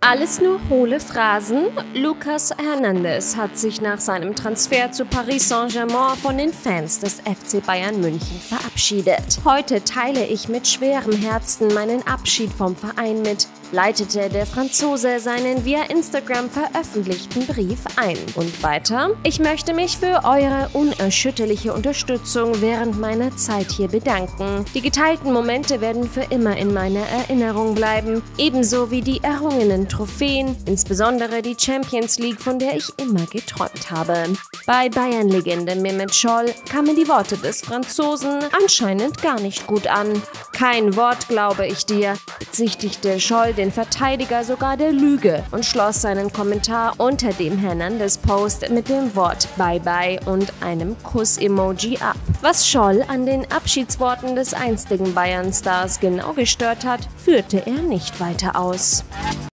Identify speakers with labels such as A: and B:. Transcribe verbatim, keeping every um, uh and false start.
A: Alles nur hohle Phrasen? Lucas Hernandez hat sich nach seinem Transfer zu Paris Saint-Germain von den Fans des F C Bayern München verabschiedet. Heute teile ich mit schwerem Herzen meinen Abschied vom Verein mit, leitete der Franzose seinen via Instagram veröffentlichten Brief ein. Und weiter: Ich möchte mich für eure unerschütterliche Unterstützung während meiner Zeit hier bedanken. Die geteilten Momente werden für immer in meiner Erinnerung bleiben, ebenso wie die errungenen Trophäen, insbesondere die Champions League, von der ich immer geträumt habe. Bei Bayern-Legende Mehmet Scholl kamen die Worte des Franzosen anscheinend gar nicht gut an. Kein Wort glaube ich dir, bezichtigte Scholl den Verteidiger sogar der Lüge und schloss seinen Kommentar unter dem Hernandez-Post mit dem Wort Bye-bye und einem Kuss-Emoji ab. Was Scholl an den Abschiedsworten des einstigen Bayern-Stars genau gestört hat, führte er nicht weiter aus.